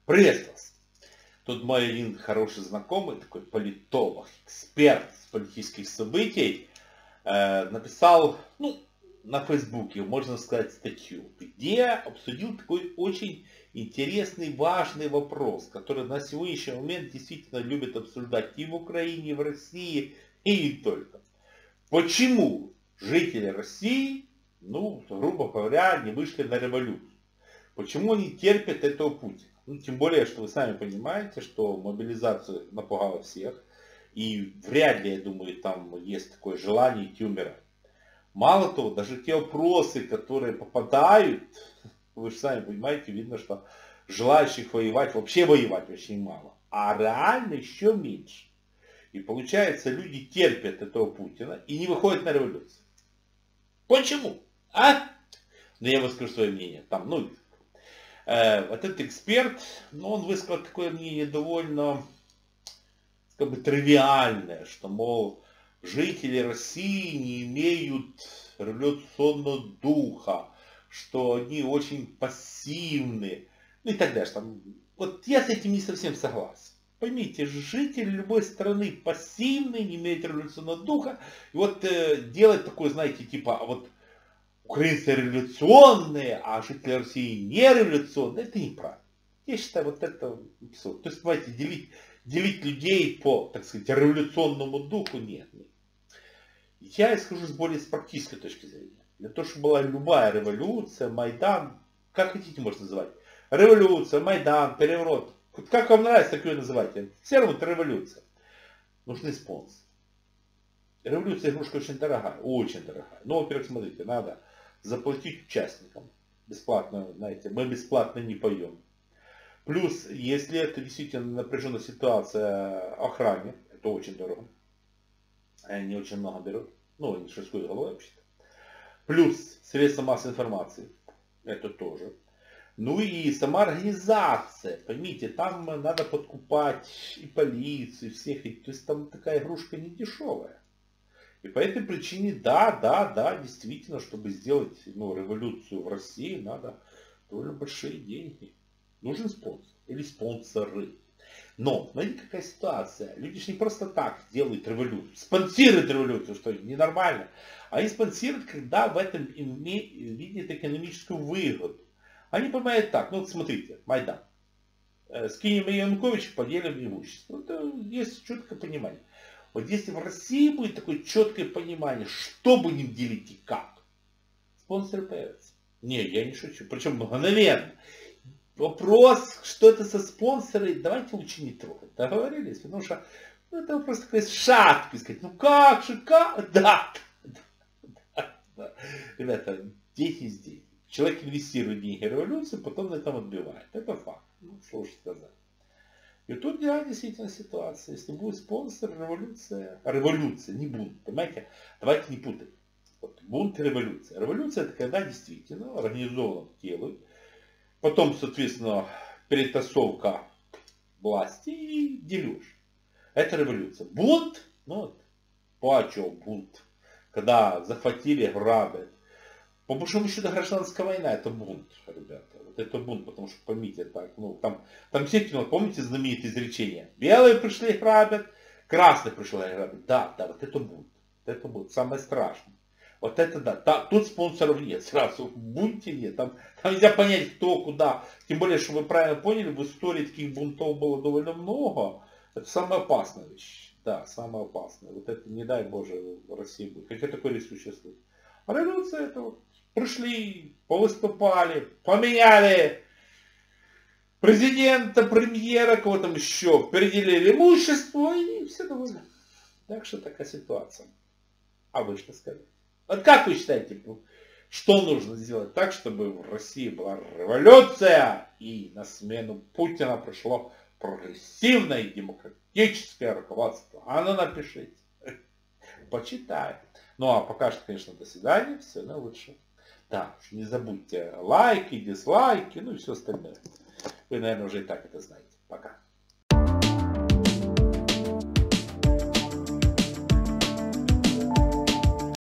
Приветствую вас. Тут мой один хороший знакомый, такой политолог, эксперт с политических событий, написал, на Фейсбуке, можно сказать, статью, где обсудил такой очень интересный, важный вопрос, который на сегодняшний момент действительно любят обсуждать и в Украине, и в России, и не только. Почему жители России, грубо говоря, не вышли на революцию? Почему они терпят этого Путина? Тем более, что вы сами понимаете, что мобилизация напугала всех. И вряд ли, я думаю, там есть такое желание идти умирать. Мало того, даже те вопросы, которые попадают, вы же сами понимаете, видно, что желающих воевать очень мало. А реально еще меньше. И получается, люди терпят этого Путина и не выходят на революцию. Почему? Я вам скажу свое мнение. Вот этот эксперт, он высказал такое мнение довольно, тривиальное, что, мол, жители России не имеют революционного духа, что они очень пассивны, и так далее. Вот я с этим не совсем согласен. Поймите, жители любой страны пассивны, не имеют революционного духа, и вот делать такое, знаете, украинцы революционные, а жители России не революционные, это неправильно. Я считаю, вот это все. То есть, давайте делить людей по, так сказать, революционному духу, нет. Я исхожу более с практической точки зрения. Для того, чтобы была любая революция, Майдан, как хотите можно называть. Революция, Майдан, переворот. Как вам нравится, так ее называйте. Все равно это революция. Нужны спонсоры. Революция игрушка очень дорогая, очень дорогая. Во-первых, смотрите, надо заплатить участникам. Бесплатно, знаете, мы бесплатно не поем. Плюс, если это действительно напряженная ситуация охране, это очень дорого. Они очень много берут. Они шестую головой вообще-то. Плюс средства массовой информации. Это тоже. И сама организация. Поймите, там надо подкупать и полицию, и всех. То есть там такая игрушка не дешевая. И по этой причине, да, действительно, чтобы сделать революцию в России, надо довольно большие деньги. Нужен спонсор или спонсоры. Но, смотрите, какая ситуация. Люди же не просто так делают революцию. Спонсируют революцию, что ненормально. Они спонсируют, когда в этом видят экономическую выгоду. Они понимают так, смотрите, Майдан. Скинем Януковича, поделим имущество. Это есть четкое понимание. Вот если в России будет такое четкое понимание, что будем делить и как, спонсоры появятся. Не, я не шучу. Причем мгновенно. Вопрос, что это за спонсоры, давайте лучше не трогать. Договорились? Потому что это вопрос такой шаткий. Сказать, как же, как? Да. Ребята, дети здесь. Человек инвестирует деньги в революцию, потом на этом отбивает. Это факт. Сложно сказать. И тут, действительно ситуация. Если будет спонсор, революция, не бунт. Понимаете? Давайте не путать. Вот бунт и революция. Революция это когда действительно организованно делают. Потом, соответственно, перетасовка власти и дележ. Это революция. Бунт, бунт. Когда захватили, грабят. По большому счету гражданская война это бунт, ребята. Вот это бунт, потому что поймите так, там действительно, помните знаменитое изречение? Белые пришли грабят, красные пришли грабят. Да, вот это бунт. Это бунт, самое страшное. Вот это да. Тут спонсоров нет, сразу в бунте нет. Там нельзя понять, кто куда. Тем более, что вы правильно поняли, в истории таких бунтов было довольно много. Это самая опасная вещь. Да, самая опасная. Вот это, не дай Боже, в России будет. Хотя такой риск существует. А революция это вот. Пришли, повыступали, поменяли президента, премьера, кого там еще, переделили имущество и все довольны. Так что такая ситуация. А вы что скажете? Вот как вы считаете, что нужно сделать так, чтобы в России была революция и на смену Путина пришло прогрессивное и демократическое руководство? Напишите. Почитаем. А пока что, конечно, до свидания. Всего наилучшего. Да, не забудьте лайки, дизлайки, и все остальное. Вы, наверное, уже и так это знаете. Пока.